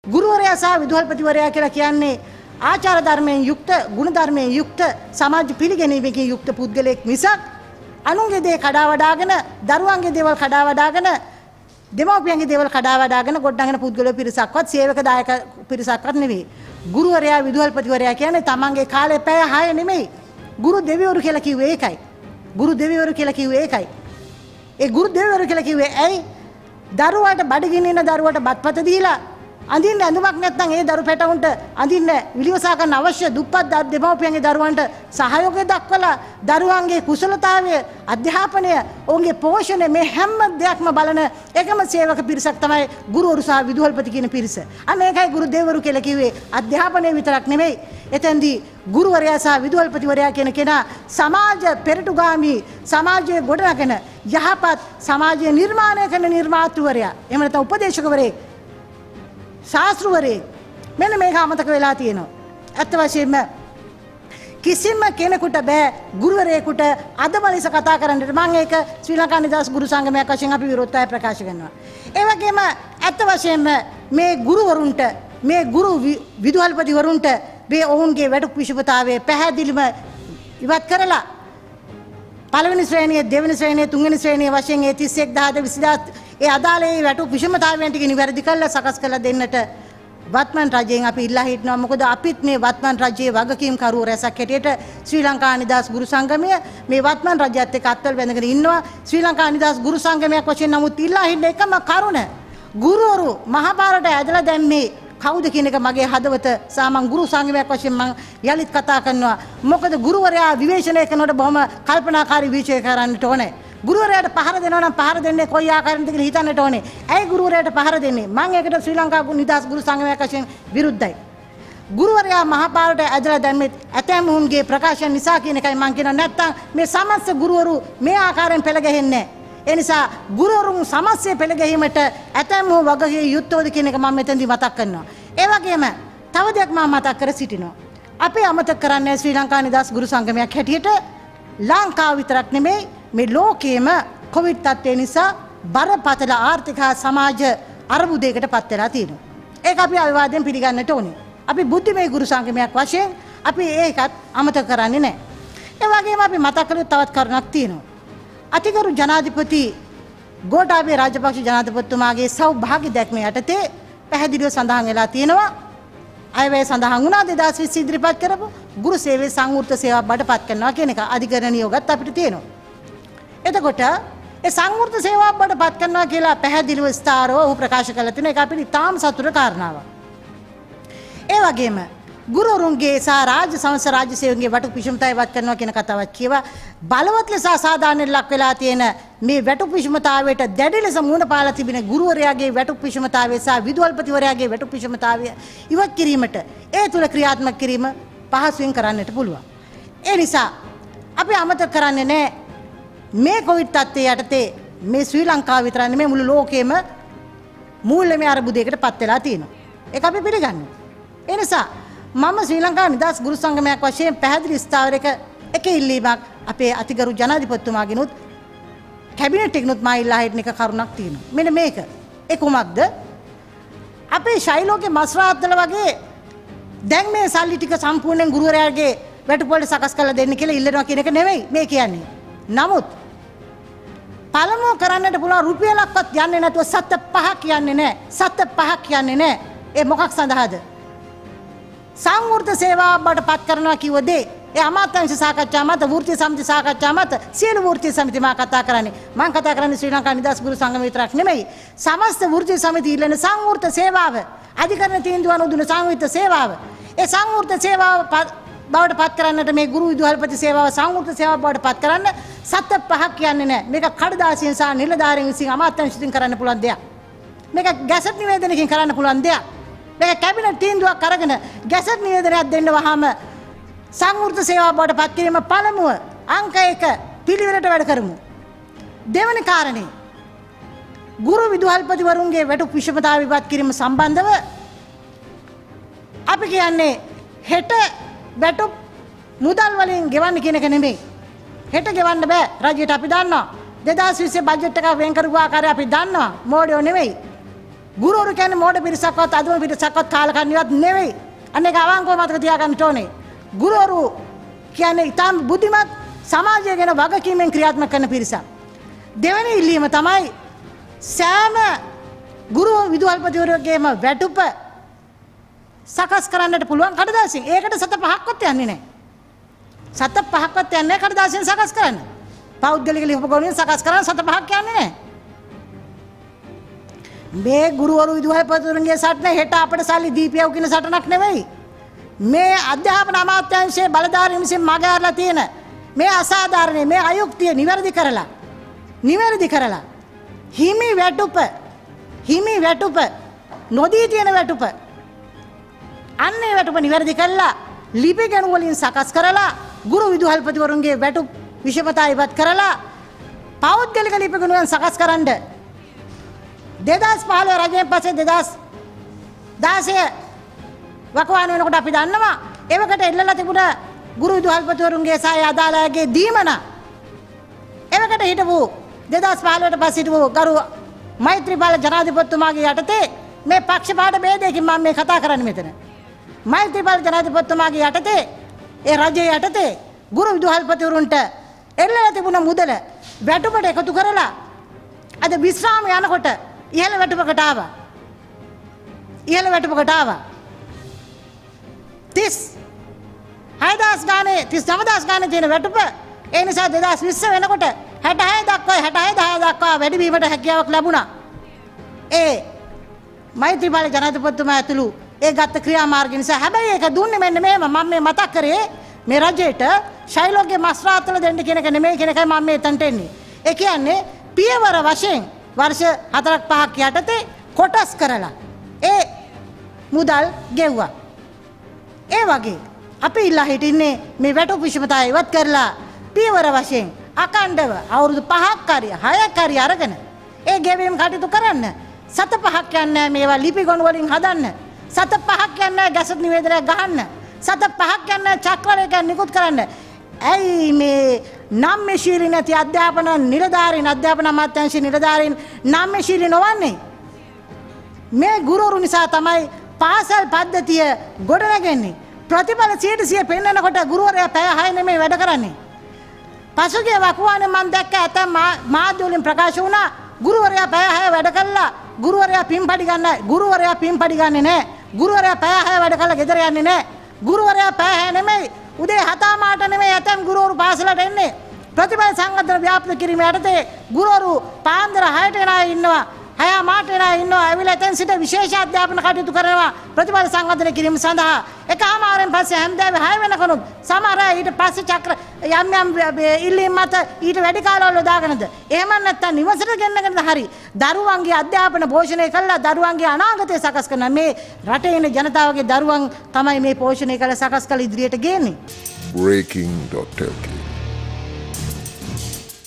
ගුරුවරයා සහ විදුහල්පතිවරයා කියලා කියන්නේ ආචාර ධර්මයෙන් යුක්ත, ගුණ ධර්මයෙන් යුක්ත, සමාජ පිළිගැනීමකින් යුක්ත පුද්ගලෙක් මිසක් අනුන්ගේ දේ කඩා වඩාගෙන, දරුවන්ගේ දේවල් කඩා වඩාගෙන, දෙමව්පියන්ගේ දේවල් කඩා වඩාගෙන ගොඩනගෙන පුද්ගලයෝ පිරිසක්වත්, සේවක දායක පිරිසක්වත් නෙවෙයි. ගුරුවරයා විදුහල්පතිවරයා කියන්නේ තමන්ගේ කාලේ පැය 6 නෙමෙයි. ගුරු දෙවිවරු කියලා කිව්වේ ඒකයි. ගුරු දෙවිවරු කියලා කිව්වේ ඒකයි. ඒ ගුරු දෙවිවරු කියලා කිව්වේ ඇයි? දරුවාට බඩගිනින දරුවාට බත්පත දීලා අඳින්න ඇඳුමක් නැත්නම් ඒ දරු පැටවුන්ට අඳින්න විලිවසා ගන්න අවශ්‍ය දුප්පත් දෙමව්පියන්ගේ දරුවන්ට සහයෝගය දක්වලා දරුවන්ගේ කුසලතාවය, අධ්‍යාපනය, ඔවුන්ගේ පෝෂණය මේ හැම දෙයක්ම බලන එකම සේවක පිරිසක් තමයි ගුරුවරු සහ විදුහල්පති කියන පිරිස. අන්න ඒකයි ගුරු දෙවිවරු කියලා කිව්වේ. අධ්‍යාපනය විතරක් නෙමෙයි. එතෙන්දී ගුරුවරයා සහ විදුහල්පතිවරයා කියන කෙනා සමාජ පෙරටුගාමී, සමාජයේ ගොඩනගෙන යහපත් සමාජය නිර්මාණය කරන නිර්මාතෘවරයා. එහෙම නැත්නම් උපදේශකවරයෙක්, ශාස්ත්‍රවරයෙක්. මෙන්න මේක අමතක වෙලා තියෙනවා. ඇත්ත වශයෙන්ම කිසිම කෙනෙකුට බෑ ගුරුවරයෙකුට අදම ලෙස කතා කරන්නට. මම ඒක ශ්‍රී ලංකා නිදහස් ගුරු සංගමයක් වශයෙන් අපි විරෝධතාවය ප්‍රකාශ කරනවා. ඒ වගේම ඇත්ත වශයෙන්ම මේ ගුරුවරුන්ට, මේ ගුරු විදුහල්පතිවරුන්ට මේ ඔවුන්ගේ වැටුප් විෂමතාවය පැහැදිලිව ඉවත් කරලා පළවෙනි ශ්‍රේණිය, දෙවෙනි ශ්‍රේණිය, තුන්වෙනි ශ්‍රේණිය වශයෙන් 31000 20000 ඒ අදාළ ඒ වැටුප් විෂමතාවයන් ටික නිවැරදි කරලා සකස් කරලා දෙන්නට වත්මන් රජයෙන් අපි ඉල්ලා හිටනවා. මොකද අපිත් මේ වත්මන් රජයේ වගකීම් කරුවෝ රැසක් හැටියට ශ්‍රී ලංකා නිදහස් ගුරු සංගමය මේ වත්මන් රජයත් එක්ක අත්වල බැඳගෙන ඉන්නවා. ශ්‍රී ලංකා නිදහස් ගුරු සංගමයක් වශයෙන් නමුත් ඉල්ලා හිටින එකම කරුණ ගුරුවරු මහපාරට ඇදලා දැම්මේ කවුද කියන එක මගේ හදවත සහ මං ගුරු සංගමයක් වශයෙන් මං යලිත් කතා කරනවා. මොකද ගුරුවරයා විවේචනය කරනකොට බොහොම කල්පනාකාරී විවේචනය කරන්නට ඕනේ. ගුරුවරයාට පහර දෙනවා නම් පහර දෙන්නේ කොයි ආකාරයෙන්ද කියලා හිතන්නට ඕනේ. ඇයි ගුරුවරයාට පහර දෙන්නේ? මම ඒකට ශ්‍රී ලංකා නිදහස් ගුරු සංගමයක් වශයෙන් විරුද්ධයි. ගුරුවරයා මහපාරට ඇදලා දැම්මේ ඇතැම් වුන්ගේ ප්‍රකාශන නිසා කියන එකයි මම කියනවා. නැත්තම් මේ සමස්ත ගුරුවරු මේ ආකාරයෙන් පෙළ ගැහෙන්නේ නැහැ. ඒ නිසා ගුරුවරුන් සමස්තය පෙළ ගැහිමට ඇතැම් වූ වගකීම් යුක්තවද කියන එක මම මෙතනදී මතක් කරනවා. ඒ වගේම තව දෙයක් මම මතක් කර සිටිනවා. අපි අමතක කරන්නේ ශ්‍රී ලංකා නිදහස් ගුරු සංගමයක් හැටියට ලංකාව විතරක් නෙමෙයි මේ ලෝකයේම කොවිඩ් තත්ත්වය නිසා බරපතල ආර්ථික සමාජ අර්බුදයකට පත් වෙලා තියෙනවා. ඒක අපි අවිවාදයෙන් පිළිගන්නට ඕනේ. අපි බුද්ධිමය ගුරු සංගමයක් වශයෙන් අපි ඒකත් අමතක කරන්නේ නැහැ. ඒ වගේම අපි මතක් කළොත් තවත් කරුණක් තියෙනවා. අතිගරු ජනාධිපති ගෝඨාභය රාජපක්ෂ ජනාධිපතිතුමාගේ සෞභාග්‍ය දැක්ම යටතේ පැහැදිලිව සඳහන් වෙලා තියෙනවා. අයවැය සඳහන් වුණා 2020 ඉදිරිපත් කරපු ගුරු සේවයේ සංවෘත සේවාවක් බඩපත් කරනවා කියන එක අධිකරණ නියෝගත් අපිට තියෙනවා. එතකොට ඒ සංවෘත සේවාවක් බඩපත් කරනවා කියලා පැහැදිලිව ස්ථාරව ඔහු ප්‍රකාශ කළා තියෙන එක අපිට ඉතාම සතුටු කාරණාවක්. ඒ වගේම ගුරුවරුන්ගේ සහ රාජ්‍ය සංස්ථා රාජ්‍ය සේවකගේ වැටුප් විෂමතාවය ඉවත් කරනවා කියන කතාවක් කියවා බලවත් ලෙස අසාධාරණයට ලක් වෙලා තියෙන මේ වැටුප් විෂමතාවයට දැඩි ලෙස මුහුණ පාලා තිබෙන ගුරුවරයාගේ වැටුප් විෂමතාවය සහ විදුහල්පතිවරයාගේ වැටුප් විෂමතාවය ඉවත් කිරීමට ඒ තුල ක්‍රියාත්මක කිරීම පහසුවෙන් කරන්නට පුළුවන්. ඒ නිසා අපි අමතක කරන්නේ නැහැ මේ කොවිඩ් තත්ත්වයේ යටතේ මේ ශ්‍රී ලංකාව විතර නෙමෙයි මුළු ලෝකෙම මූල්‍යමය අර්බුදයකට පත් වෙලා තියෙනවා. ඒක අපි පිළිගන්නවා. ඒ නිසා මම ශ්‍රී ලංකා නිදහස් ගුරු සංගමයක් වශයෙන් පැහැදිලි ස්ථාවරයක එක ඉල්ලීමක් අපේ අතිගරු ජනාධිපතිතුමාගෙනුත් කැබිනට් එකනොත් මා ඉල්ලා හිටින එක කරුණක් තියෙනවා. මෙන්න මේක. ඒ කුමක්ද? අපේ ශෛලෝගේ මස්රාත්වල වගේ දැන් මේ සල්ලි ටික සම්පූර්ණයෙන් ගුරුවරයාගේ වැටුප් වලට සකස් කරලා දෙන්න කියලා ඉල්ලනවා කියන එක නෙවෙයි මේ කියන්නේ. නමුත් පළමුව කරන්නට පුළුවන් රුපියලක්වත් යන්නේ නැතුව සත පහක් යන්නේ නැහැ. සත පහක් යන්නේ නැහැ. ඒ මොකක් සඳහාද? සංවෘත සේවාව බවට පත් කරනවා කිව්ව දේ ඒ අමාත්‍යාංශ සාකච්ඡා මත වෘත්තීය සමිති සාකච්ඡා මත සියලු වෘත්තීය සමිති මා කතා කරන්නේ. මම කතා කරන්නේ ශ්‍රී ලංකා නිදහස් ගුරු සංගම විතරක් නෙමෙයි. සමස්ත වෘත්තීය සමිති ඉල්ලන සංවෘත සේවාව අධිකරණ තීන්දුව අනුදුන සංවෘත සේවාව. ඒ සංවෘත සේවාව බවට පත් කරන්නට මේ ගුරු විදුහල්පති සේවාව සංවෘත සේවාව බවට පත් කරන්න සත පහක් යන්නේ නැහැ. මේක කඩදාසියෙන් සහ නිලධාරීන් විසින් අමාත්‍යාංශයෙන් කරන්න පුළුවන් දෙයක්. මේක ගැසට් නිවේදනයකින් කරන්න පුළුවන් දෙයක්. මේක කැබිනට් තීන්දුවක් අරගෙන ගැසට් නිවේදනයක් දෙන්න වහම සංවෘත සේවාව බවට පත් කිරීම පළමුව අංක 1 පිළිවෙලට වැඩ කරමු. දෙවැනි කාරණේ ගුරු විදුහල්පතිවරුන්ගේ වැටුප් විෂමතාව ඉවත් කිරීම සම්බන්ධව අපි කියන්නේ හෙට වැටුප් මුදල් වලින් ගෙවන්න කියන එක නෙමෙයි. හෙට ගෙවන්න බෑ. රජයට අපි දන්නවා. 2020 බජට් එක වෙන් කරපු ආකාරය අපි දන්නවා. මෝඩයෝ නෙමෙයි. ගුරුවරු කියන්නේ මෝඩ පිරිසක්වත් අදුම පිරිසක්වත් කාලකන්නිවත් නෙවෙයි. අනේක අවංකව මතක තියාගන්න ඕනේ. ගුරුවරු කියන්නේ ඊටම බුද්ධිමත් සමාජය ගැන වගකීමෙන් ක්‍රියාත්මක කරන පිරිසක්. දෙවෙනි ඉල්ලීම තමයි සෑම ගුරු විදුහල්පතිවරයෙකුගේම වැටුප සකස් කරන්නට පුළුවන් කඩදාසියෙන්. ඒකට සත පහක්වත් යන්නේ නැහැ. සත පහක්වත් යන්නේ නැහැ කඩදාසියෙන් සකස් කරන්න. පෞද්ගලික ලිපිගොනුවෙන් සකස් කරන්න සත පහක් යන්නේ නැහැ. මේ ගුරුවරු විදුහල්පතිවරුන්ගේ සටන හෙට අපිට සල්ලි දීපියව කියන සටනක් නෙවෙයි. මේ අධ්‍යාපන අමාත්‍යාංශයේ බලධාරීන් විසින් මගහැරලා තියෙන මේ අසාධාරණ මේ අයුක්තිය නිවැරදි කරලා හිමි වැටුප නොදී තියෙන වැටුප අන්නේ වැටුප නිවැරදි කරලා ලිපි ගණු වලින් සකස් කරලා ගුරු විදුහල්පතිවරුන්ගේ වැටුප් විෂමතා ඉවත් කරලා පෞද්ගලික ලිපි ගණුවෙන් සකස් කරන්න 2015 රජයෙන් පස්සේ 2016 වකවාන වෙනකොට අපි දන්නවා එවකට එල්ලලා තිබුණ ගුරු විදුහල්පතිවරුන්ගේ සහාය අදාළයගේ දීමන එවකට හිටපු 2015ට පස්සේ හිටපු ගරු මෛත්‍රීපාල ජනාධිපතිතුමාගේ යටතේ මේ පක්ෂපාත ભેදයකින් මම මේ කතා කරන්නේ මෙතන. මෛත්‍රීපාල ජනාධිපතිතුමාගේ යටතේ ඒ රජයේ යටතේ ගුරු විදුහල්පතිවරුන්ට එල්ලලා තිබුණ මුදල වැටුපට එකතු කරලා අද විශ්‍රාම යනකොට ඉහළ වැටුපකට ආවා. 6,000 ගානේ 39,000 ගානේ තියෙන වැටුප ඒ නිසා 2020 වෙනකොට 66 දක්වා වැඩි වීමට හැකියාවක් ලැබුණා. ඒ මෛත්‍රීපාල ජනාධිපතිතුමා ඇතුළු ඒ ගත්ත ක්‍රියාමාර්ග නිසා. හැබැයි ඒක දුන්නේ මෙන්න මේම මම මේ මතක් කරේ මේ රජයට ශෛලෝගේ මස් රාත්තල දෙන්න කියන එක නෙමෙයි කියන එකයි මම මේ තන්ට එන්නේ. ඒ කියන්නේ පියවර වශයෙන් වර්ෂ 4-5ක් යටතේ කොටස් කරලා ඒ මුදල් ගෙව්වා. ඒ වගේ අපි ඉල්ලා හිටින්නේ මේ වැටුප් විෂමතාව ඉවත් කරලා පියවර වශයෙන් අකණ්ඩව අවුරුදු 5ක් හරි 6ක් හරි අරගෙන ඒ ගෙවීම් කටයුතු කරන්න. සත පහක් යන්නේ මේවා ලිපි ගොනු වලින් හදන්න. සත පහක් යන්නේ ගැසට් නිවේදනයක් ගහන්න. සත පහක් යන්නේ චක්‍රලේඛ නිකුත් කරන්න. ඇයි මේ නම්මශීලී නැති අධ්‍යාපන අමාත්‍යාංශ නිලධාරීන් නම්මශීලී නොවන්නේ? මේ ගුරුවරු නිසා තමයි පාසල් පද්ධතිය ගොඩනගන්නේ. ප්‍රතිඵල 100% පෙන්වනකොට ගුරුවරයා පැය 6 නෙමෙයි වැඩ කරන්නේ. පසුගිය වකවානේ මම දැක්ක ඇතැම් මාධ්‍ය වලින් ප්‍රකාශ වුණා ගුරුවරයා පැය 6 වැඩ කළා. ගුරුවරයා පින්පඩි ගන්නයි. ගුරුවරයා පින්පඩි ගන්නෙ නැහැ. ගුරුවරයා පැය 6 වැඩ කළා ගෙදර යන්නේ නැහැ. ගුරුවරයා පැය 6 නෙමෙයි උදේ 7:00 නෙමෙයි ඇතැම් ගුරුවරු පාසලට එන්නේ. ප්‍රතිඵල සංවර්ධන ව්‍යාප්ත කිරීම යටතේ ගුරුවරු පාන්දර 6ට එන අය ඉන්නවා. 6:00 එන අය ඉන්නවා. ඇවිල්ලා එතෙන් සිට විශේෂ අධ්‍යාපන කටයුතු කරනවා. ප්‍රතිඵල සංවර්ධනය කිරීම සඳහා එකමාරෙන් පස්සේ හැන්දෑවේ 6 වෙනකනුත් සමහර අය ඊට පස්සේ චක්‍ර යම් ඉල්ලීම් මත ඊට වැඩි කාලවල දාගෙනද එහෙම නැත්නම් නිවසට ගෙන්නගෙනද හරි දරුවන්ගේ අධ්‍යාපන පෝෂණය කළා දරුවන්ගේ අනාගතය සකස් කරන මේ රටේ ඉන්න ජනතාවගේ දරුවන් තමයි මේ පෝෂණය කළ සකස් කළ ඉදිරියට ගේන්නේ. Breaking.lk